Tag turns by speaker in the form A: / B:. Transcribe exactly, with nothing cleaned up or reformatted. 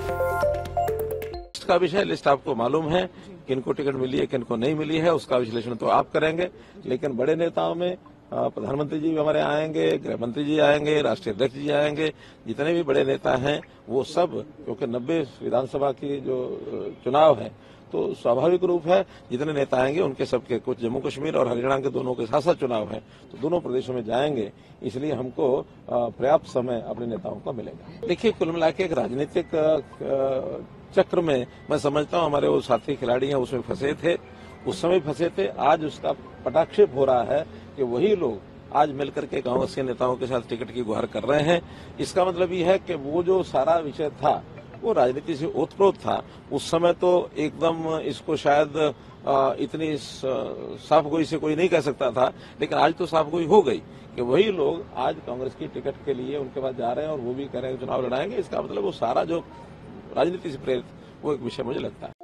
A: का विषय लिस्ट आपको मालूम है, किनको टिकट मिली है किनको नहीं मिली है, उसका विश्लेषण तो आप करेंगे। लेकिन बड़े नेताओं में प्रधानमंत्री जी भी हमारे आएंगे, गृह मंत्री जी आएंगे, राष्ट्रीय अध्यक्ष जी आएंगे, जितने भी बड़े नेता हैं वो सब, क्योंकि नब्बे विधानसभा की जो चुनाव है तो स्वाभाविक रूप है जितने नेता आएंगे उनके सबके, कुछ जम्मू कश्मीर और हरियाणा के दोनों के साथ साथ चुनाव है तो दोनों प्रदेशों में जाएंगे, इसलिए हमको पर्याप्त समय अपने नेताओं को मिलेगा। देखिए, कुल मिला के एक राजनीतिक चक्र में मैं समझता हूं हमारे वो साथी खिलाड़ी हैं उसमें फंसे थे, उस समय फंसे थे। आज उसका पटाक्षेप हो रहा है कि वही लोग आज मिलकर के कांग्रेस के नेताओं के साथ टिकट की गुहार कर रहे हैं। इसका मतलब ये है कि वो जो सारा विषय था वो राजनीति से ओतप्रोत था। उस समय तो एकदम इसको शायद इतनी साफगोई से कोई नहीं कह सकता था, लेकिन आज तो साफगोई हो गई कि वही लोग आज कांग्रेस की टिकट के लिए उनके पास जा रहे हैं और वो भी कह रहे हैं चुनाव लड़ाएंगे। इसका मतलब वो सारा जो राजनीति से प्रेरित वो एक विषय मुझे लगता है।